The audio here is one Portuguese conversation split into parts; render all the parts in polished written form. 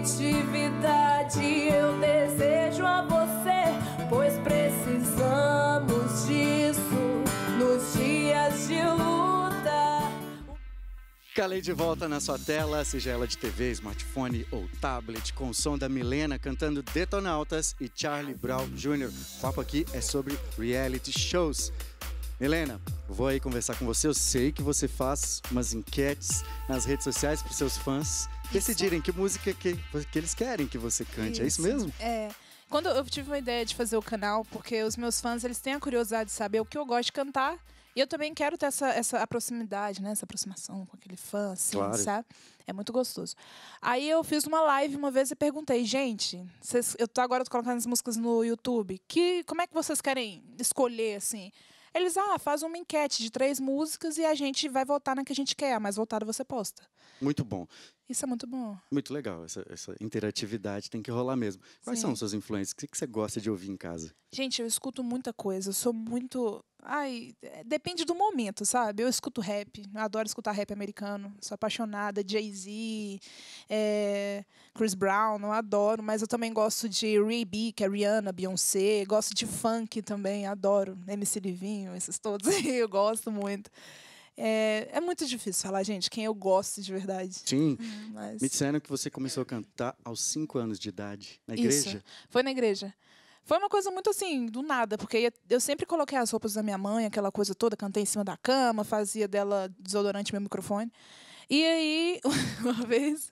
coletividade eu desejo a você, pois precisamos disso nos dias de luta. Calei de volta na sua tela, seja ela de TV, smartphone ou tablet, com o som da Milena cantando Detonautas e Charlie Brown Jr. O papo aqui é sobre reality shows. Milena, vou aí conversar com você. Eu sei que você faz umas enquetes nas redes sociais para os seus fãs decidirem que música que eles querem que você cante. É isso mesmo? É. Quando eu tive uma ideia de fazer o canal, porque os meus fãs eles têm a curiosidade de saber o que eu gosto de cantar. E eu também quero ter essa proximidade, né? Essa aproximação com aquele fã, assim, Claro. sabe? É muito gostoso. Aí eu fiz uma live uma vez e perguntei, gente, eu tô agora colocando as músicas no YouTube, como é que vocês querem escolher, assim? Eles, faz uma enquete de 3 músicas e a gente vai votar na que a gente quer. A mais votada você posta. Muito bom. Isso é muito bom. Muito legal. Essa interatividade tem que rolar mesmo. Quais Sim. são os seus influências? O que você gosta de ouvir em casa? Gente, eu escuto muita coisa. Eu sou muito... depende do momento, sabe? Eu escuto rap. Eu adoro escutar rap americano. Sou apaixonada. Jay-Z, Chris Brown, eu adoro. Mas eu também gosto de R&B, que é Rihanna, Beyoncé. Gosto de funk também, adoro. MC Livinho, esses todos aí, eu gosto muito. É muito difícil falar, gente, quem eu gosto de verdade. Sim. Mas... Me disseram que você começou a cantar aos 5 anos de idade. Na igreja? Isso, foi na igreja. Foi uma coisa muito assim, do nada, porque eu sempre coloquei as roupas da minha mãe, aquela coisa toda, cantei em cima da cama, fazia dela desodorante meu microfone. E aí, uma vez,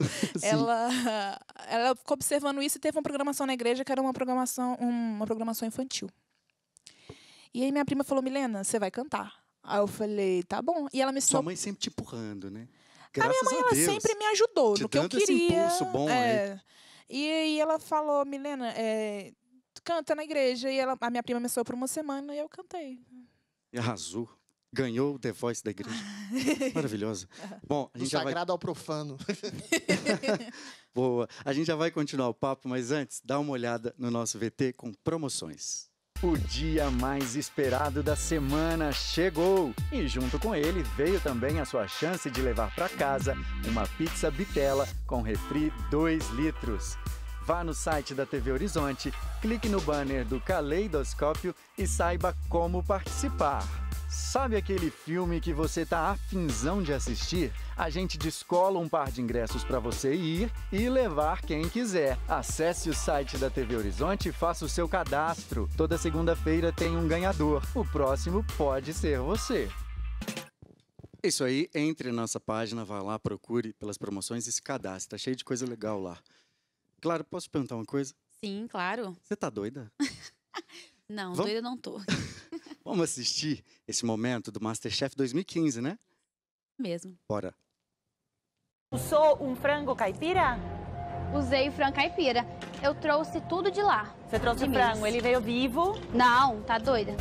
ela ficou observando isso e teve uma programação na igreja que era uma programação infantil. E aí minha prima falou, Milena, você vai cantar. Aí eu falei, tá bom. E ela me Sua mãe sempre te empurrando, né? A minha mãe, ela sempre me ajudou no que eu queria. Esse impulso bom, E aí ela falou, Milena, canta na igreja. E a minha prima me saiu por uma semana e eu cantei. E arrasou. Ganhou o The Voice da igreja. Maravilhosa. Bom, a gente já sagrado ao profano. Boa. A gente já vai continuar o papo, mas antes, dá uma olhada no nosso VT com promoções. O dia mais esperado da semana chegou! E junto com ele veio também a sua chance de levar para casa uma pizza bitela com refri 2 litros. Vá no site da TV Horizonte, clique no banner do Caleidoscópio e saiba como participar. Sabe aquele filme que você tá afinzão de assistir? A gente descola um par de ingressos para você ir e levar quem quiser. Acesse o site da TV Horizonte e faça o seu cadastro. Toda segunda-feira tem um ganhador. O próximo pode ser você. Isso aí, entre na nossa página, vá lá, procure pelas promoções e se cadastre. Tá cheio de coisa legal lá. Claro, posso te perguntar uma coisa? Sim, claro. Você tá doida? Não, doida não tô. Vamos assistir esse momento do Masterchef 2015, né? Mesmo. Bora. Usou um frango caipira? Usei o frango caipira. Eu trouxe tudo de lá. Você trouxe o frango, ele veio vivo? Não, tá doida?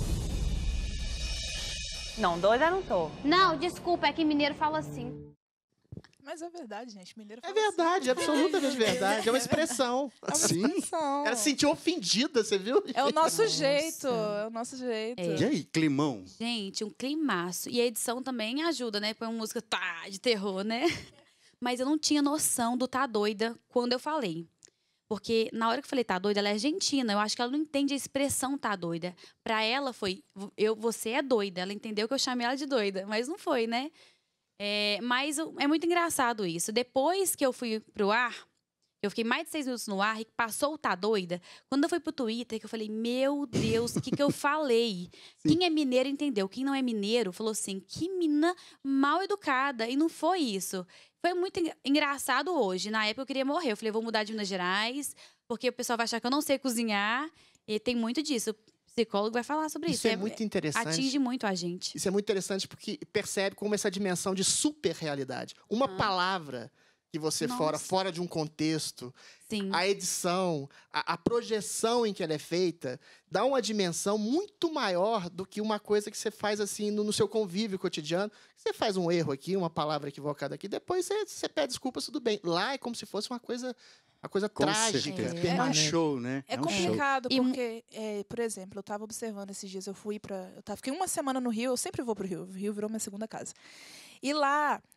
Não, doida não tô. Não, desculpa, é que mineiro fala assim. Mas é verdade, gente. Mineiro É fala verdade, assim. absolutamente verdade. É uma expressão. É uma Sim? expressão. Ela se sentiu ofendida, você viu? É o nosso jeito. É o nosso jeito. E aí, climão? Gente, um climaço. E a edição também ajuda, né? Põe uma música de terror, né? Mas eu não tinha noção do tá doida quando eu falei. Porque na hora que eu falei tá doida, ela é argentina. Eu acho que ela não entende a expressão tá doida. Pra ela foi, você é doida. Ela entendeu que eu chamei ela de doida. Mas não foi, né? Mas é muito engraçado isso. Depois que eu fui pro ar, eu fiquei mais de 6 minutos no ar e passou o Tá Doida. Quando eu fui pro Twitter, que eu falei, meu Deus, o que eu falei? Sim. Quem é mineiro entendeu. Quem não é mineiro falou assim, que mina mal educada. E não foi isso. Foi muito engraçado hoje. Na época eu queria morrer. Eu falei, vou mudar de Minas Gerais, porque o pessoal vai achar que eu não sei cozinhar. E tem muito disso. Psicólogo vai falar sobre isso. Isso é muito interessante. Atinge muito a gente. Isso é muito interessante porque percebe como essa dimensão de super-realidade. Uma palavra que você fora de um contexto, Sim. A edição, a projeção em que ela é feita, dá uma dimensão muito maior do que uma coisa que você faz assim no seu convívio cotidiano. Você faz um erro aqui, uma palavra equivocada aqui, depois você pede desculpas, tudo bem. Lá é como se fosse uma coisa trágica. É um show, né? É complicado, porque, por exemplo, eu estava observando esses dias, fiquei uma semana no Rio, eu sempre vou pro Rio, o Rio virou minha segunda casa. E lá,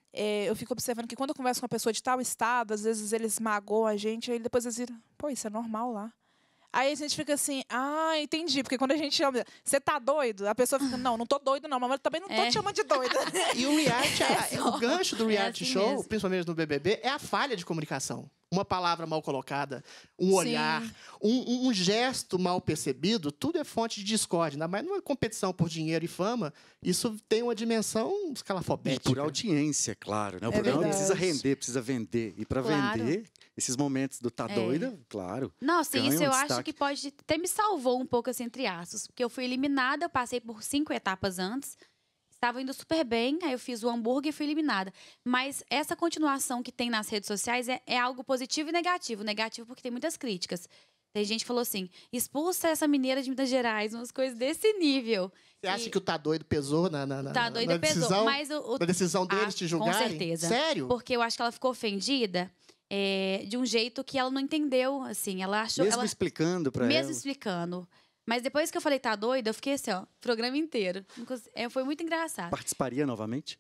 eu fico observando que quando eu converso com uma pessoa de tal estado, às vezes eles magoam a gente, aí depois eles viram, pô, isso é normal lá. Aí a gente fica assim, entendi. Porque quando a gente chama, você tá doido? A pessoa fica, não tô doido não, mas eu também não tô te chamando de doida. E o reality, o gancho do reality assim show, mesmo. principalmente no BBB, é a falha de comunicação. Uma palavra mal colocada, um olhar, um gesto mal percebido, tudo é fonte de discórdia. Ainda mais numa competição por dinheiro e fama, isso tem uma dimensão E escalafobética. por audiência, claro. Né? O É programa verdade. precisa render, precisa vender. E para Claro. vender, esses momentos do tá doida, claro. Nossa, ganha isso um eu acho destaque. que pode até me salvou um pouco, assim, entre aspas. Porque eu fui eliminada, eu passei por 5 etapas antes. Estava indo super bem, aí eu fiz o hambúrguer e fui eliminada. Mas essa continuação que tem nas redes sociais é algo positivo e negativo. Negativo porque tem muitas críticas. Tem gente que falou assim, expulsa essa mineira de Minas Gerais, umas coisas desse nível. Você acha que o tá doido pesou na Tá doida na pesou, decisão, mas na decisão deles te julgarem? Com certeza. Sério? Porque eu acho que ela ficou ofendida de um jeito que ela não entendeu, assim. Ela achou... Mesmo ela, explicando para mesmo ela. explicando. Mas depois que eu falei, tá doida, eu fiquei assim, ó, programa inteiro. Foi muito engraçado. Participaria novamente?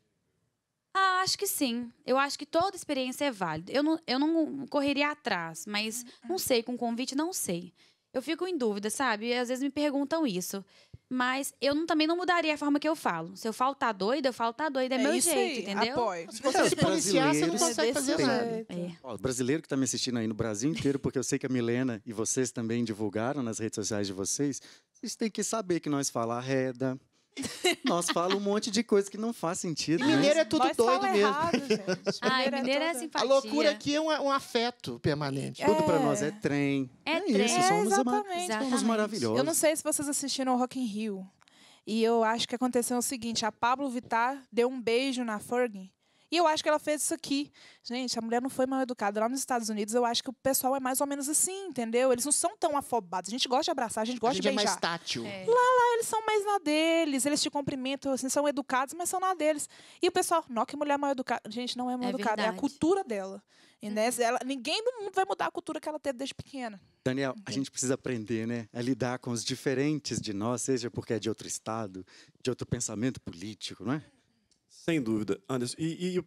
Acho que sim. Eu acho que toda experiência é válida. Eu não correria atrás, mas não sei, com convite, não sei. Eu fico em dúvida, sabe? E às vezes me perguntam isso. Mas eu também não mudaria a forma que eu falo. Se eu falo tá doida, eu falo tá doida. É meu isso jeito, aí, entendeu? apoio. Se você se policiar, você não brasileiros consegue fazer desse nada. jeito. Ó, o brasileiro que está me assistindo aí no Brasil inteiro, porque eu sei que a Milena e vocês também divulgaram nas redes sociais de vocês têm que saber que nós fala reda. Nós falamos um monte de coisa que não faz sentido. E né? mineiro é tudo Nós doido fala mesmo. errado, gente. Ai, mineiro é toda- A simpatia. loucura aqui é um afeto permanente. Tudo para nós é trem. É trem. isso, somos, exatamente. somos maravilhosos. Eu não sei se vocês assistiram ao Rock in Rio. E eu acho que aconteceu o seguinte, a Pablo Vittar deu um beijo na Fergie. E eu acho que ela fez isso aqui. Gente, a mulher não foi mal educada. Lá nos Estados Unidos, eu acho que o pessoal é mais ou menos assim, entendeu? Eles não são tão afobados. A gente gosta de abraçar, a gente A gosta gente de é beijar. mais tátil. Eles são mais na deles, eles te cumprimentam, assim, são educados, mas são na deles. E o pessoal, não, que mulher mal educada. Gente, não é mal É educada, é a verdade. cultura dela. E ninguém no mundo vai mudar a cultura que ela teve desde pequena. Daniel, a gente precisa aprender, né? A lidar com os diferentes de nós, seja porque é de outro estado, de outro pensamento político, não é? Sem dúvida, Anderson. E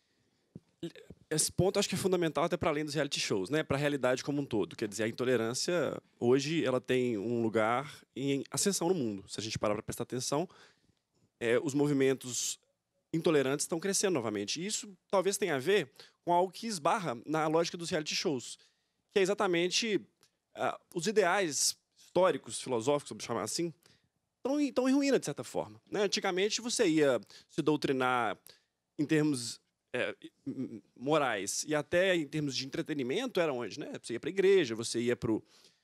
esse ponto acho que é fundamental até para além dos reality shows, né? Para a realidade como um todo. Quer dizer, a intolerância hoje ela tem um lugar em ascensão no mundo. Se a gente parar para prestar atenção, os movimentos intolerantes estão crescendo novamente. E isso talvez tenha a ver com algo que esbarra na lógica dos reality shows, que é exatamente os ideais históricos, filosóficos, vamos chamar assim, estão em ruína, de certa forma. Né? Antigamente, você ia se doutrinar em termos morais e até em termos de entretenimento, era onde? Né? Você ia para a igreja, você ia para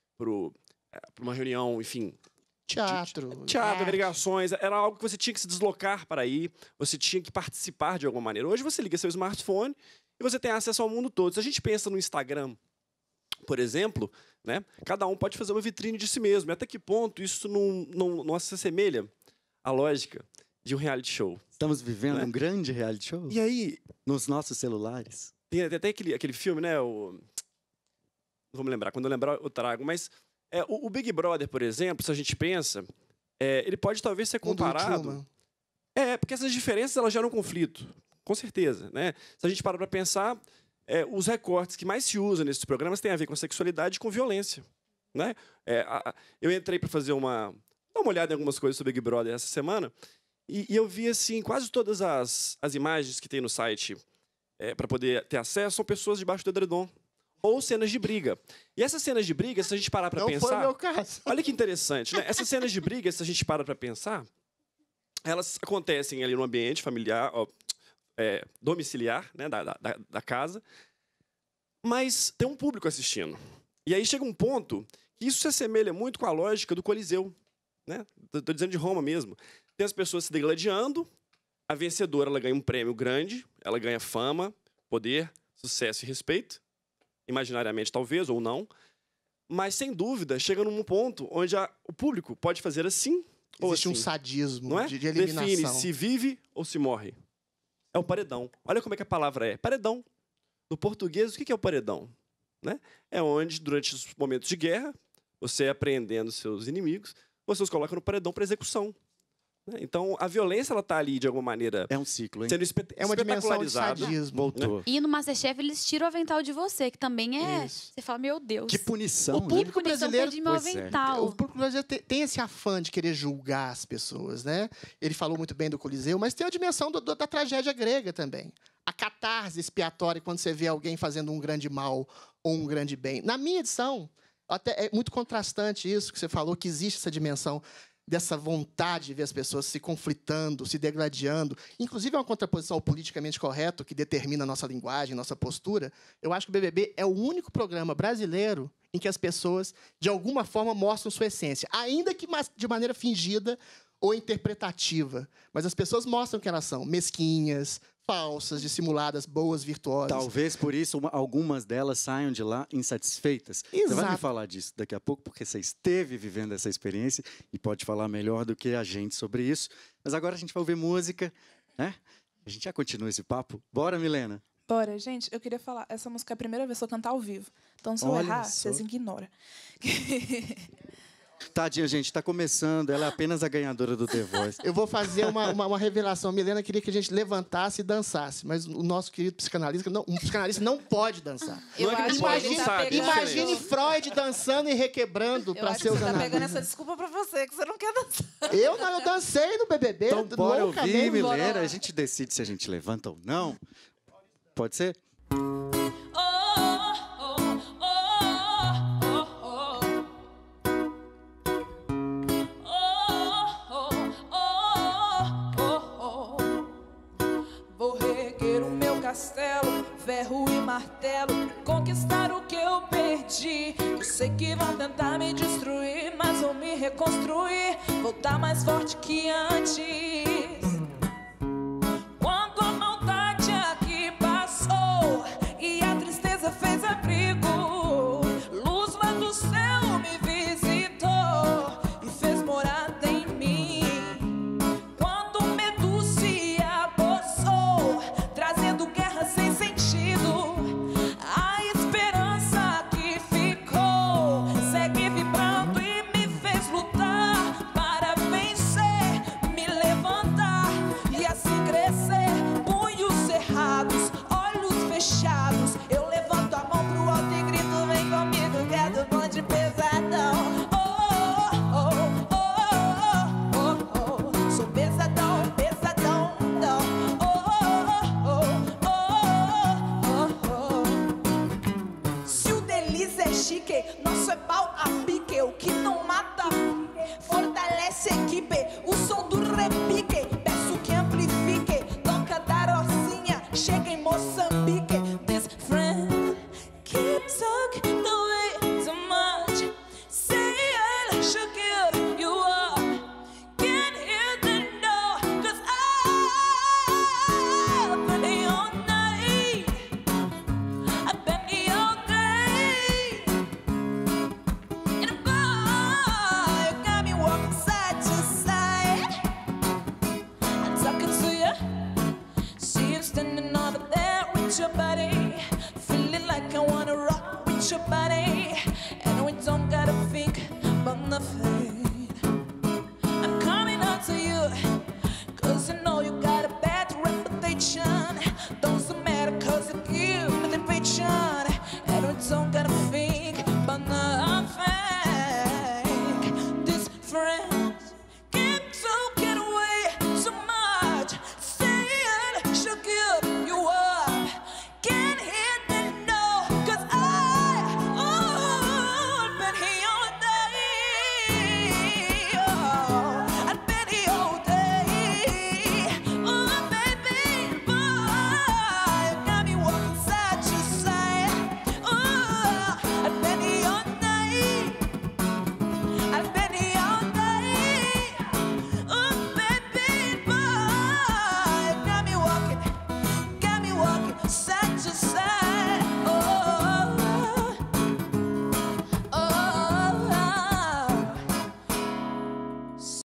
uma reunião, enfim... Teatro. Teatro, arte. agregações, era algo que você tinha que se deslocar para ir, você tinha que participar de alguma maneira. Hoje você liga seu smartphone e você tem acesso ao mundo todo. Se a gente pensa no Instagram, por exemplo, né, cada um pode fazer uma vitrine de si mesmo. E até que ponto isso não se assemelha à lógica de um reality show? Estamos vivendo Né? um grande reality show E aí, nos nossos celulares. tem até aquele filme, né? Não vou me lembrar, quando eu lembrar eu trago, mas o Big Brother, por exemplo, se a gente pensa, ele pode talvez ser Mundo do comparado... Truman. Porque essas diferenças elas geram conflito, com certeza. Né? Se a gente parar para pensar, os recortes que mais se usam nesses programas têm a ver com sexualidade e com violência. Né? Eu entrei para dar uma olhada em algumas coisas sobre Big Brother essa semana e eu vi assim, quase todas as imagens que tem no site para poder ter acesso são pessoas debaixo do edredom ou cenas de briga. E essas cenas de briga, se a gente parar para Não foi o pensar... meu caso. Olha que interessante, né? Essas cenas de briga, se a gente para para pensar, elas acontecem ali no ambiente familiar, domiciliar, né, da casa, mas tem um público assistindo. E aí chega um ponto que isso se assemelha muito com a lógica do Coliseu. Né? Estou dizendo de Roma mesmo. Tem as pessoas se degladiando, a vencedora ela ganha um prêmio grande, ela ganha fama, poder, sucesso e respeito, imaginariamente talvez, ou não, mas sem dúvida chega num ponto onde o público pode fazer assim ou Existe assim. um sadismo Não é? de eliminação. Define se vive ou se morre. É o paredão. Olha como é que a palavra é. Paredão. No português, o que é o paredão? Né? É onde, durante os momentos de guerra, você apreendendo seus inimigos, você os coloca no paredão para execução. né? Então, a violência, ela tá ali, de alguma maneira... É um ciclo, hein? Sendo É uma dimensão de espetacularizada. sadismo. Voltou. E no Masterchef eles tiram o avental de você, que também é... Isso. Você fala, meu Deus. Que punição, O né? público punição, brasileiro- perdi meu Pois é. avental. O público brasileiro tem esse afã de querer julgar as pessoas, né? Ele falou muito bem do Coliseu, mas tem a dimensão da tragédia grega também. A catarse expiatória quando você vê alguém fazendo um grande mal ou um grande bem. Na minha edição, até é muito contrastante isso que você falou, que existe essa dimensão dessa vontade de ver as pessoas se conflitando, se degradando. Inclusive, é uma contraposição ao politicamente correto que determina a nossa linguagem, nossa postura. Eu acho que o BBB é o único programa brasileiro em que as pessoas, de alguma forma, mostram sua essência. Ainda que de maneira fingida ou interpretativa. Mas as pessoas mostram que elas são mesquinhas, falsas, dissimuladas, boas, virtuosas. Talvez por isso algumas delas saiam de lá insatisfeitas. Você vai me Exato. falar disso daqui a pouco, porque você esteve vivendo essa experiência e pode falar melhor do que a gente sobre isso. Mas agora a gente vai ouvir música, né? A gente já continua esse papo. Bora, Milena? Bora, gente, eu queria falar, essa música é a primeira vez que eu cantar ao vivo. Então, se eu Olha errar, só. vocês ignoram. Tadinha, gente, tá começando. Ela é apenas a ganhadora do The Voice. Eu vou fazer uma revelação. A Milena queria que a gente levantasse e dançasse, mas o nosso querido psicanalista, um psicanalista não pode dançar. Eu Não é que acho não pode, que ele não tá sabe. pegando... Imagine Freud dançando e requebrando Eu para acho que seus você tá pegando analistas. essa desculpa pra você, que você não quer dançar. Eu não, eu dancei no BBB. Então, bora ouvir, loucamente. Milena. A gente decide se a gente levanta ou não. Pode ser? Vou reerguer o meu castelo, ferro e martelo, conquistar o que eu perdi. Eu sei que vão tentar me destruir, mas vou me reconstruir, voltar mais forte que antes. Quando a maldade aqui passou e a tristeza fez abrigo, luz lá do céu me visitou e fez morada em mim. Quando o medo se apossou, trazendo guerra sem sentido, a esperança que ficou segue vibrando e me fez lutar para vencer, me levantar e assim crescer. Punhos cerrados, olhos fechados, eu levanto a mão pro alto e grito: vem comigo, que é do bonde pesadão. Sou pesadão, pesadão, não. Se o delícia é chique, nosso é pau a pique. O que não mata, fortalece a equipe. O som do repique, peço que amplifique. Toca da Rocinha, chega em Moçambique. This friend keeps talking the way too much. Say I should kill you up. Can't hear the no, 'cause I've been here all night. I've been here all day. And boy, you got me walking side to side. I'm talking to you. See you standing over there with your body, feeling like I wanna rock with your body. And we don't gotta think about nothing.